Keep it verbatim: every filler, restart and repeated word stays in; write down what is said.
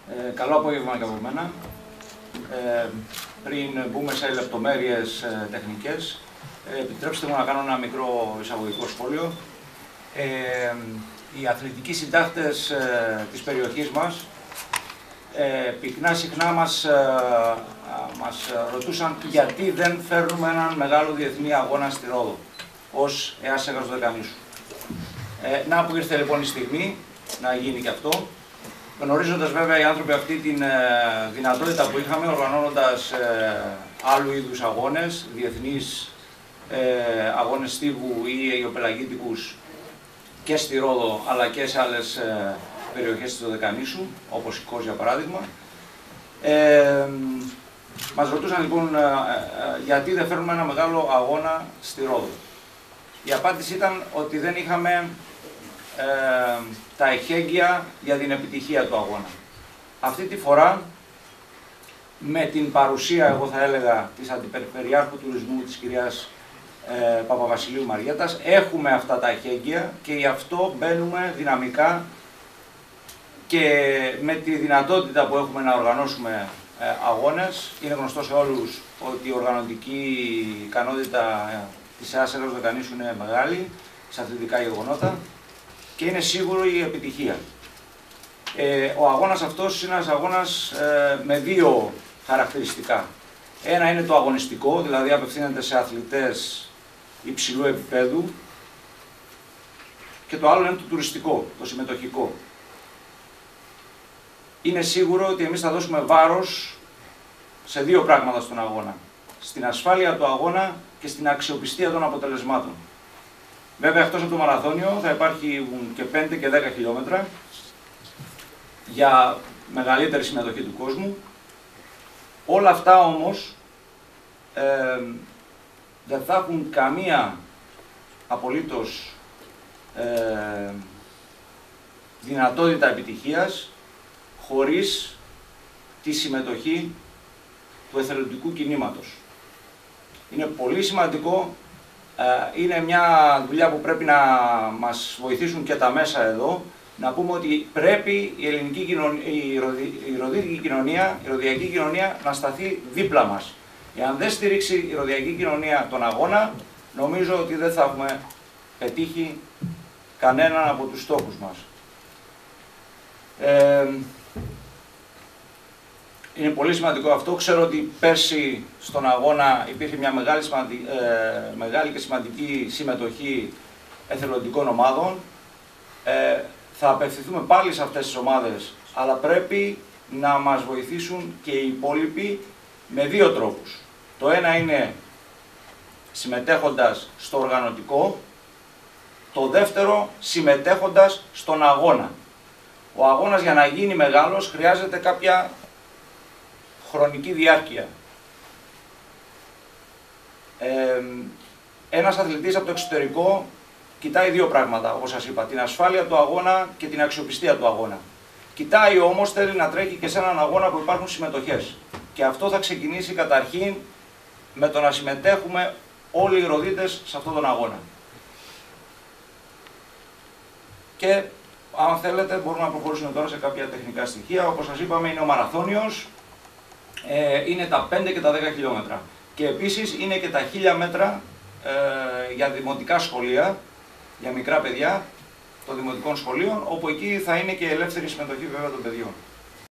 Ε, καλό απόγευμα και από μένα. Ε, πριν μπούμε σε λεπτομέρειες ε, τεχνικές, ε, επιτρέψτε μου να κάνω ένα μικρό εισαγωγικό σχόλιο. Ε, οι αθλητικοί συντάκτες ε, της περιοχής μας ε, πυκνά συχνά μας, ε, μας ρωτούσαν γιατί δεν φέρνουμε έναν μεγάλο διεθνή αγώνα στη Ρόδο ως ΕΑΣ Αίγαος Δεκανήσου. Ε, να που ήρθε λοιπόν η στιγμή να γίνει και αυτό, γνωρίζοντας βέβαια οι άνθρωποι αυτή την ε, δυνατότητα που είχαμε, οργανώνοντας ε, άλλου είδους αγώνες, διεθνείς ε, αγώνες στίβου ή αιγιοπελαγίτικους και στη Ρόδο αλλά και σε άλλες ε, περιοχές του Δεκανήσου, όπως η Κος για παράδειγμα. Ε, μας ρωτούσαν λοιπόν ε, ε, γιατί δεν φέρνουμε ένα μεγάλο αγώνα στη Ρόδο. Η απάντηση ήταν ότι δεν είχαμε ε, τα εχέγγυα για την επιτυχία του αγώνα. Αυτή τη φορά, με την παρουσία, εγώ θα έλεγα, της Αντιπεριφερειάρχου Τουρισμού της κυρίας ε, Παπαβασιλείου Μαριέτας, έχουμε αυτά τα εχέγγυα και γι' αυτό μπαίνουμε δυναμικά και με τη δυνατότητα που έχουμε να οργανώσουμε ε, αγώνες. Είναι γνωστό σε όλους ότι η οργανωτική ικανότητα ε, της ΕΑΣ Αίγαος Δεκανήσου είναι μεγάλη σε αθλητικά γεγονότα και είναι σίγουρο η επιτυχία. Ε, ο αγώνας αυτός είναι ένας αγώνας ε, με δύο χαρακτηριστικά. Ένα είναι το αγωνιστικό, δηλαδή απευθύνεται σε αθλητές υψηλού επίπεδου, και το άλλο είναι το τουριστικό, το συμμετοχικό. Είναι σίγουρο ότι εμείς θα δώσουμε βάρος σε δύο πράγματα στον αγώνα. Στην ασφάλεια του αγώνα και στην αξιοπιστία των αποτελεσμάτων. Βέβαια, εκτός από το μαραθώνιο θα υπάρχουν και πέντε και δέκα χιλιόμετρα για μεγαλύτερη συμμετοχή του κόσμου. Όλα αυτά όμως ε, δεν θα έχουν καμία απολύτως ε, δυνατότητα επιτυχίας χωρίς τη συμμετοχή του εθελοντικού κινήματος. Είναι πολύ σημαντικό, ε, είναι μια δουλειά που πρέπει να μας βοηθήσουν και τα μέσα εδώ, να πούμε ότι πρέπει η ελληνική κοινωνία, η, ροδι, η ροδιακή κοινωνία, η ροδιακή κοινωνία να σταθεί δίπλα μας. Εάν δεν στηρίξει η ροδιακή κοινωνία τον αγώνα, νομίζω ότι δεν θα έχουμε πετύχει κανέναν από τους στόχους μας. Ε, είναι πολύ σημαντικό αυτό. Ξέρω ότι πέρσι στον αγώνα υπήρχε μια μεγάλη, σημαντι, ε, μεγάλη και σημαντική συμμετοχή εθελοντικών ομάδων. Ε, θα απευθυνθούμε πάλι σε αυτές τις ομάδες, αλλά πρέπει να μας βοηθήσουν και οι υπόλοιποι με δύο τρόπους. Το ένα είναι συμμετέχοντας στο οργανωτικό, το δεύτερο συμμετέχοντας στον αγώνα. Ο αγώνας για να γίνει μεγάλος χρειάζεται κάποια χρονική διάρκεια. Ε, ένας αθλητής από το εξωτερικό κοιτάει δύο πράγματα, όπως σας είπα, την ασφάλεια του αγώνα και την αξιοπιστία του αγώνα. Κοιτάει όμως, θέλει να τρέχει και σε έναν αγώνα που υπάρχουν συμμετοχές. Και αυτό θα ξεκινήσει καταρχήν με το να συμμετέχουμε όλοι οι ροδίτες σε αυτόν τον αγώνα. Και αν θέλετε μπορούμε να προχωρήσουμε τώρα σε κάποια τεχνικά στοιχεία. Όπως σας είπαμε, είναι ο μαραθώνιος, ε, είναι τα πέντε και τα δέκα χιλιόμετρα. Και επίσης είναι και τα χίλια μέτρα ε, για δημοτικά σχολεία, για μικρά παιδιά των δημοτικών σχολείων, όπου εκεί θα είναι και ελεύθερη συμμετοχή βέβαια των παιδιών.